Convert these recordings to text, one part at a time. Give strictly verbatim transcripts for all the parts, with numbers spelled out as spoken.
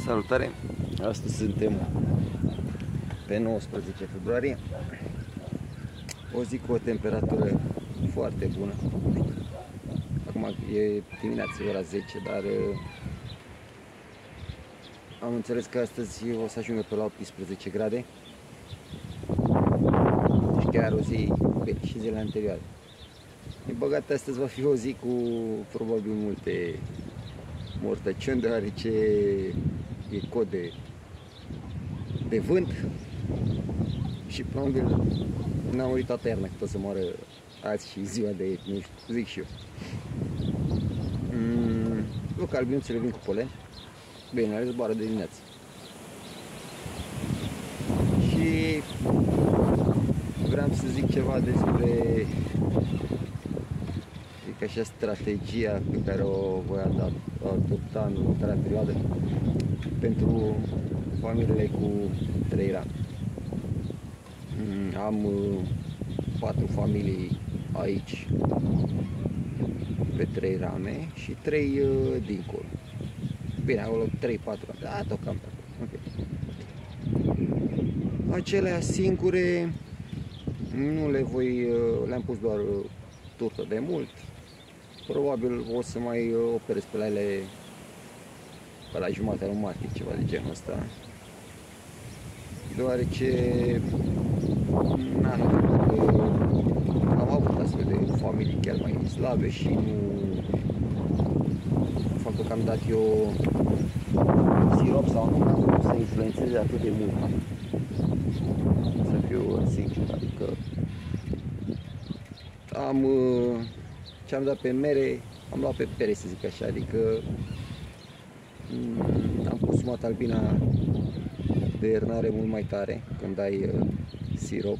Salutare! Astăzi suntem pe nouăsprezece februarie, o zi cu o temperatură foarte bună. Acum e dimineața, ora zece, dar am înțeles că astăzi o să ajungă pe la optsprezece grade. Deci chiar o zi, bine, și zilele anterioare. Din păcate, astăzi va fi o zi cu probabil multe mortăciuni, deoarece e cod de, de vânt și probabil n-am murit toată iarna, că tot să moară azi și ziua de ieri, nu știu, zic și eu. Mm, local, albinuțele vin cu polen, bine, ale zboară de dimineață. Și vreau să zic ceva despre ca așa strategia pe care o voi adopta în următoarea perioadă pentru familiile cu trei rame. Am patru familii aici pe trei rame și trei dincolo. Bine, acolo trei patru rame, da, tot cam pe acolo. Okay. Acelea singure nu le voi, le-am pus doar turtă de mult. Probabil o să mai operez pe la ele pe la jumatea lui martie, ceva de genul ăsta. Deoarece n-am am avut astfel de familii chiar mai slabe și nu faptul că am dat eu sirop sau nu am vrut să influențeze atât de mult. Să fiu sincer, adică am ce am dat pe mere, am luat pe pere, să zic așa, adică am consumat albina de iernare mult mai tare când ai uh, sirop,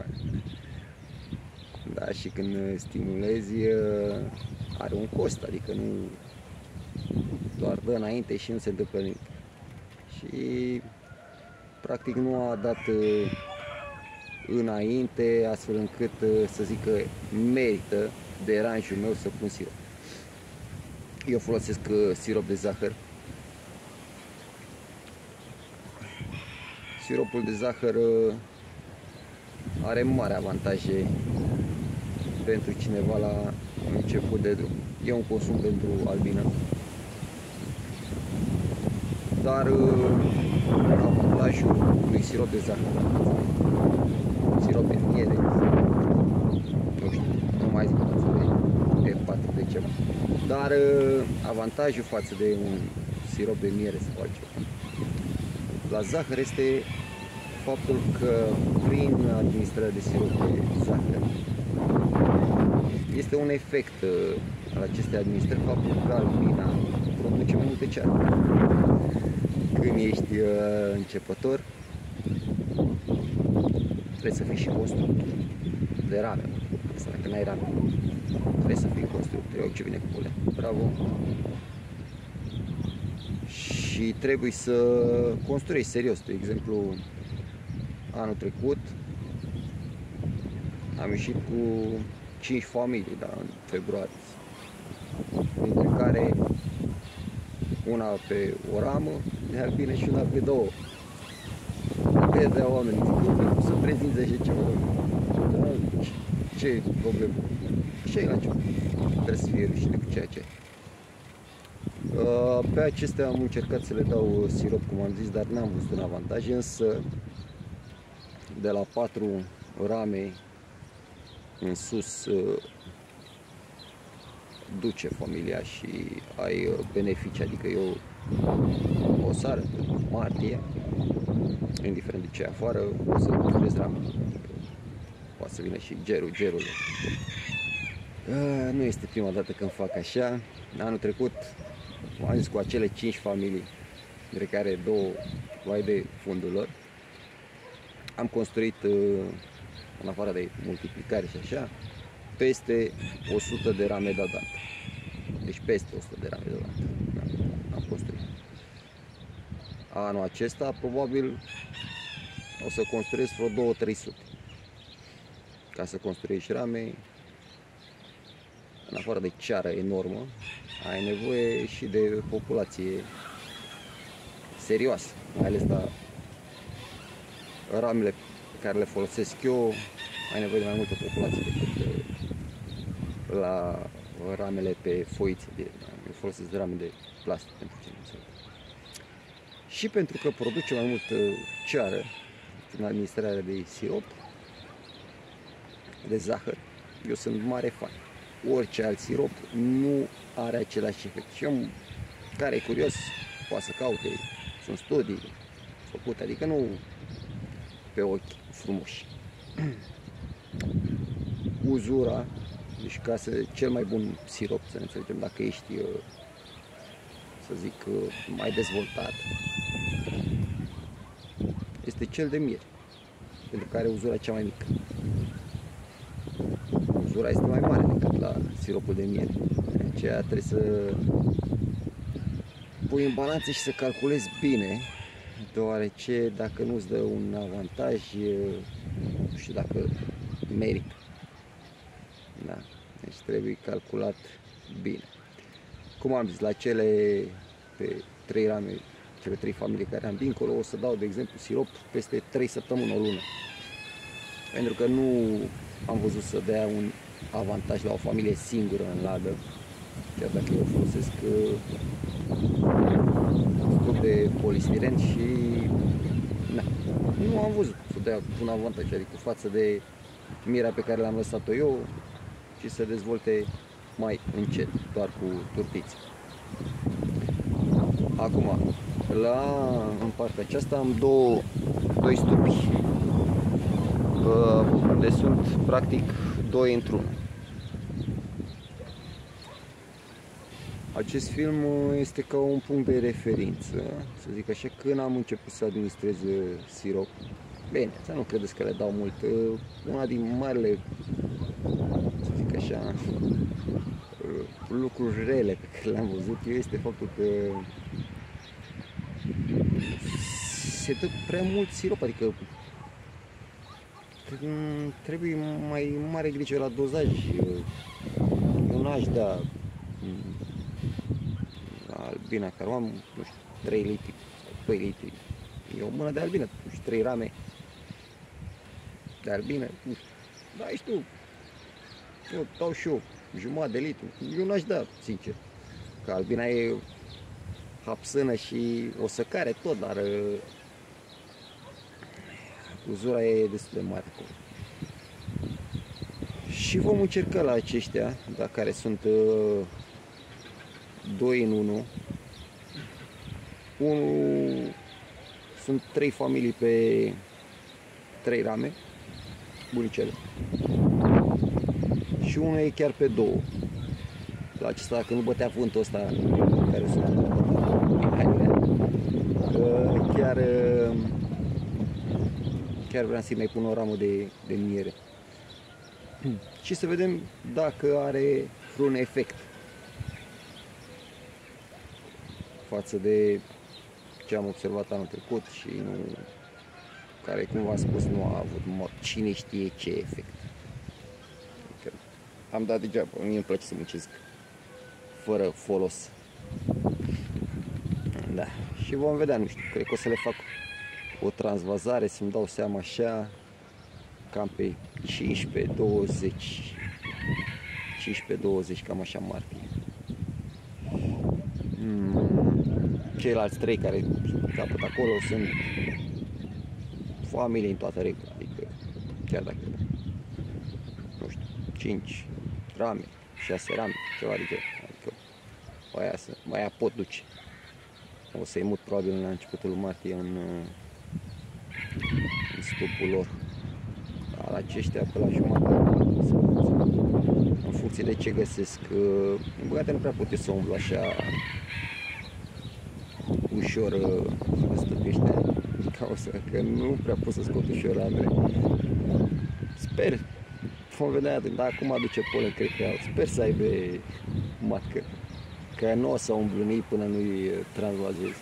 da, și când stimulezi uh, are un cost, adică nu doar dă înainte și nu se întâmplă nimic. Și practic nu a dat uh, înainte, astfel încât uh, să zic că merită deranjul meu să pun sirop. Eu folosesc uh, sirop de zahăr. Siropul de zahăr uh, are mari avantaje pentru cineva la început de drum. E un consum pentru albină, dar uh, avantajul unui sirop de zahăr, sirop de miere, nu știu, nu mai zic față de, de patru de ceva, dar uh, avantajul față de un sirop de miere sau altceva la zahăr este faptul că prin administrarea de sirop de zahăr este un efect al acestei administrări, faptul că albina produce mai multe ceară. Când ești uh, începător, trebuie să fii și constructor de rame. Asta dacă n-ai rame, trebuie să fii constructor. Eu ce vine cu polen. Bravo! Și trebuie să construiești serios. De exemplu, anul trecut am ieșit cu cinci familii, da, în februarie, dintre care una pe o ramă de albine și una pe două. Pierdea oamenii, zic, să prezinți așa ceva. Da, ce problemă? Ce e la ce? Trebuie să fie rușine cu ceea ce ai. Pe acestea am încercat să le dau sirop, cum am zis, dar n-am văzut un avantaj, însă de la patru rame în sus duce familia și ai beneficii, adică eu o sară, martie, indiferent de ce e afară, o să lucrez rame. Poate să vină și gerul, gerul. Nu este prima dată când fac așa. Anul trecut am zis cu acele cinci familii, dintre care două vai de fundul lor, am construit, în afară de multiplicare și așa, peste o sută de rame deodată. Deci peste o sută de rame deodată am construit. Anul acesta probabil o să construiesc vreo două trei sute. Ca să construiești rame, în afară de ceară enormă, ai nevoie și de populație serioasă, mai ales la ramele pe care le folosesc eu, ai nevoie de mai multă populație decât la ramele pe foițe. De, eu folosesc rame de plastic pentru ce nu. Și pentru că produce mai mult ceară prin administrarea de sirop, de zahăr, eu sunt mare fan. Orice alt sirop nu are același efect. Și om care e curios poate să caute, sunt studii făcute, adică nu pe ochi frumoși. Uzura, deci ca să cel mai bun sirop, să ne înțelegem, dacă ești, să zic, mai dezvoltat, este cel de miere, pentru că are uzura cea mai mică. Uzura este mai mare decât la siropul de miere. De aceea trebuie să pui în balanță și să calculezi bine, deoarece dacă nu îți dă un avantaj, nu știu dacă merită. Da. Deci trebuie calculat bine. Cum am zis, la cele pe trei rame, cele trei familii care am dincolo, o să dau, de exemplu, sirop peste trei săptămâni, o lună. Pentru că nu am văzut să dea un avantaj la o familie singură în ladă, chiar dacă eu folosesc scop de polistiren și na, nu am văzut să dea un avantaj, adică față de mierea pe care l-am lăsat-o eu, și să dezvolte mai încet, doar cu turtiți. Acum, la, în partea aceasta am două, doi stupi, unde sunt practic doi într-unul. Acest film este ca un punct de referință, să zic așa, când am început să administrez sirop. Bine, să nu credeți că le dau mult. Una din marile, să zic așa, lucruri rele pe care le-am văzut eu este faptul că se dă prea mult sirop, adică trebuie mai mare grijă la dozaj. Eu n-aș da la albina care am, nu știu, trei litri, doi litri. E o mână de albină, nu știu, trei rame de albină, nu știu. Da, știu, eu dau și eu jumătate de litru. Eu n-aș da, sincer, că albina e hapsână și o săcare tot, dar uzura e destul de mare acolo. Și vom încerca la aceștia, da, care sunt uh, doi în unu. Unul, sunt trei familii pe trei rame, bunicele. Și unul e chiar pe două. La acesta, dacă nu bătea vântul ăsta care sunt uh, chiar uh, chiar vreau să-i mai pun o ramă de, de miere. Și să vedem dacă are vreun efect față de ce am observat anul trecut și nu, care, cum v-am spus, nu a avut cine știe ce efect. Adică am dat degeaba, mie îmi place să muncesc fără folos. Da. Și vom vedea, nu știu, cred că o să le fac o transvazare, să-mi dau seama așa, cam pe cincisprezece douăzeci, cincisprezece douăzeci, cam așa martie. Ceilalți trei care capăt acolo sunt familie în toată regula, adică chiar dacă, nu știu, cinci rame, șase rame, ceva de genul, adică aia, aia pot duce. O să-i mut probabil la începutul martie în, în stupul lor. La aceștia pe la jumătate, în funcție de ce găsesc. În băgate nu prea pot eu să umblu așa ușor în stupii ăștia, din cauza că nu prea pot să scot ușor ramele. Sper, vom vedea, dar acum aduce polen, cred că sper să aibă matcă, că nu o să umblu până nu-i transvazez.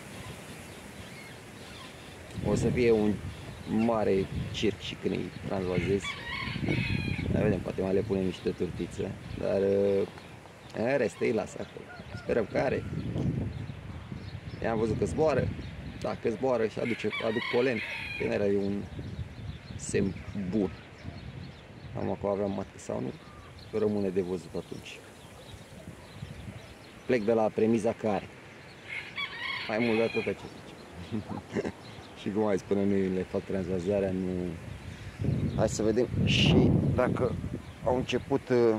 O să fie un mare circ și când îi transvazez. Mai vedem, poate mai le punem niște turtițe, dar în rest îi las acolo. Sperăm că are. I-am văzut că zboară, dacă zboară și aduce, aduc polen, general e un semn bun. Am acum aveam matcă sau nu, rămâne de văzut atunci. Plec de la premiza care mai mult de atât ce zice. Și cum mai spune, nu le fac transvazarea, nu. Hai să vedem și dacă au început uh,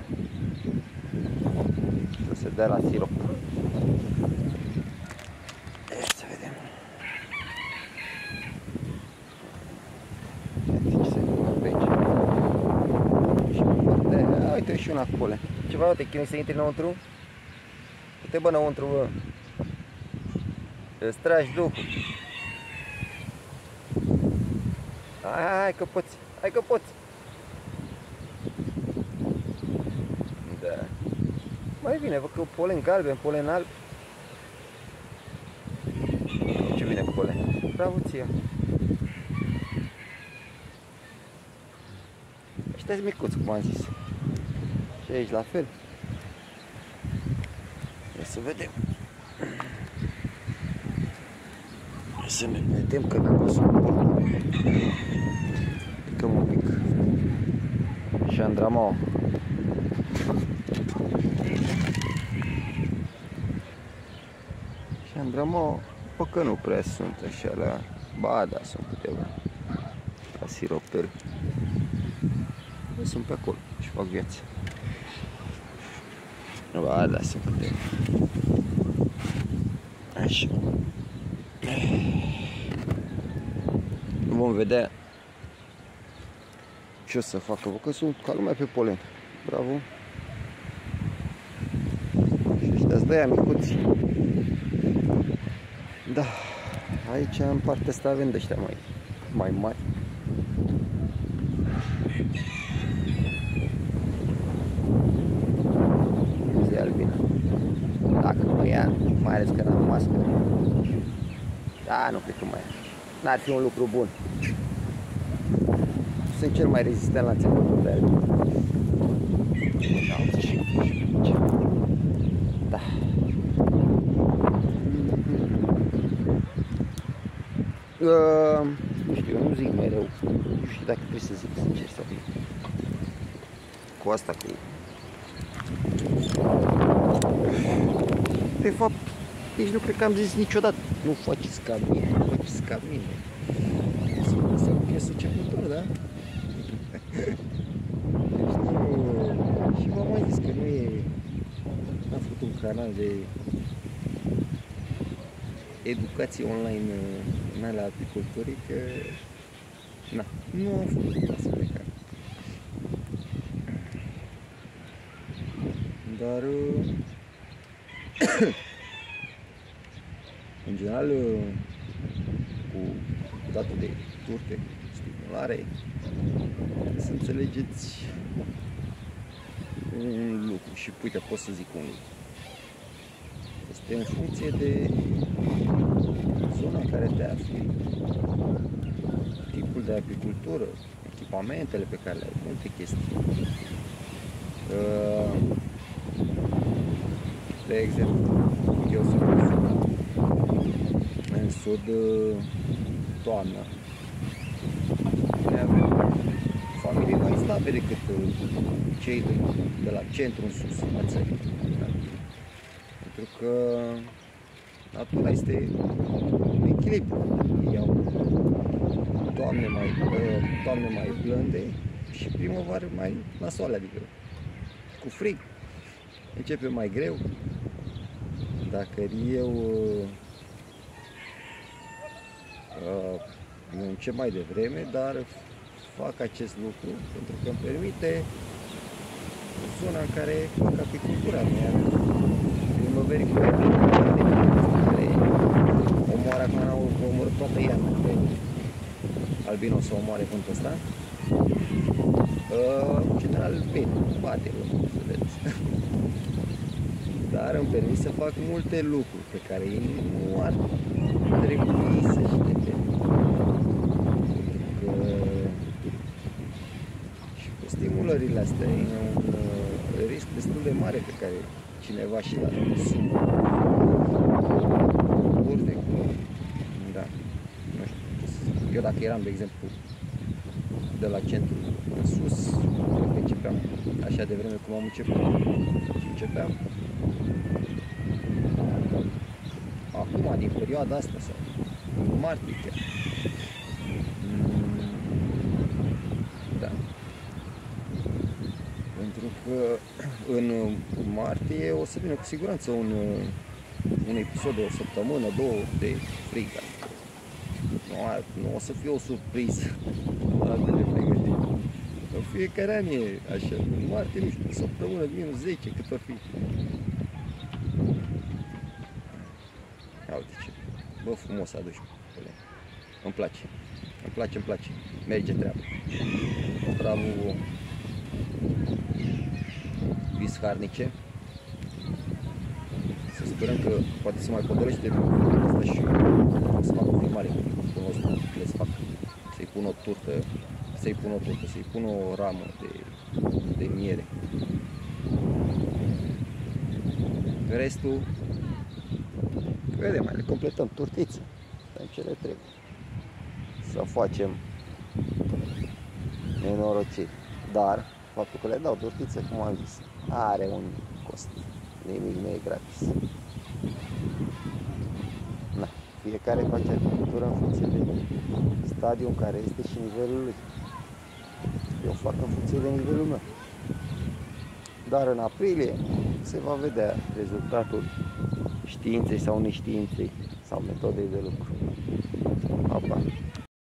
să se dea la sirop. Hai să vedem. Uite ce se întâmplă pe aici. Și parte, uite și una cu polen. Ceva, uite, chinui să intri înăuntru? Uite, bă, înăuntru, bă. Îți tragi duhul. Hai, hai, hai că poți, hai că poți. Da. Mai bine, văd că polen galben, polen alb. Ce vine cu polen. Bravo ție. Ăștia-s micuți, cum am zis. Și aici la fel. Ia să vedem. Să ne vedem că n-am văzut. Picăm un pic. Șandramou. Șandramou, bă, că nu prea sunt așa la... Ba, da, sunt câteva. La siropel. Bă, sunt pe acolo și fac viață. Ba, da, sunt câteva. Așa. Vom vedea ce o să facă, că sunt ca lumea pe polen. Bravo. Și ăștia-s de aia micuți. Da, aici în partea asta avem de ăștia mai, mai mari. Zi albina. Dacă mă ia, mai ales că n-am mască. Da, nu cred că mai ia. N-ar fi un lucru bun. Sunt cel mai rezistent la țepătul de albine. Da. Uh, nu știu, eu nu zic mereu. Nu știu dacă trebuie să zic, sincer să fiu. Cu asta, cu... De fapt, nici nu cred că am zis niciodată. Nu faceți ca mine, nu faceți ca mine. Asta e o piesă începător, da? Deci nu... Și v-am mai zis că nu e... Am făcut un canal de educație online în alea apiculturii, că... Na, nu am făcut asta pe care. Dar... În general, cu datul de turte, stimulare, să înțelegeți un lucru și uite, pot să zic un lucru. Este în funcție de zona în care te afli, tipul de apicultură, echipamentele pe care le ai, multe chestii. De exemplu, eu sunt în sud, în sud toamna. Ne avem familii mai slabe decât cei de, de la centru în sus, a țării. Pentru că natura este în echilibru. Iau toamne mai, toamne mai blânde și primăvară mai nasoale, adică cu frig. Începe mai greu. Dacă eu uh, nu încep mai devreme, dar fac acest lucru pentru că îmi permite zona în care fac apicultura mea, primăverii cu care omoară acum, n-au omorât toată iarna, că albinul o să omoare vântul ăsta. Uh, în general, bine, bate, să vedeți. Dar îmi permit să fac multe lucruri pe care ei nu ar trebui să-și le permit. Că și cu stimulările astea e un uh, risc destul de mare pe care cineva și l-a asumă. Da. dacă eram, de exemplu, de la centru în sus, cred că începeam așa de vreme cum am început. Și începeam acum, din perioada asta, sau în martie chiar. Da. Pentru că în martie o să vină cu siguranță un, un episod de o săptămână, două de frig. Nu, nu o să fie o surpriză atât de pregătit. În fiecare an e așa. În martie, nu știu, o săptămână de minus zece, cât or fi. Ia uite ce. Bă, frumos aduci. Îmi place. Îmi place, îmi place. Merge treaba. Bravo. Visharnice. Să sperăm că poate se mai podolește asta și să fac o filmare cu nostru, le să fac, să-i pun o turtă, să-i pun o turtă, să-i pun o ramă de, de miere. Restul, vedem, mai le completăm turtiță, în ce le trebuie. Să facem nenorociri. Dar faptul că le dau turtiță, cum am zis, are un cost. Nimic nu e gratis. Na, fiecare face agricultură în funcție de stadiul în care este și nivelul lui. Eu fac în funcție de nivelul meu. Dar în aprilie se va vedea rezultatul științei sau neștiinței sau metodei de lucru. Apa.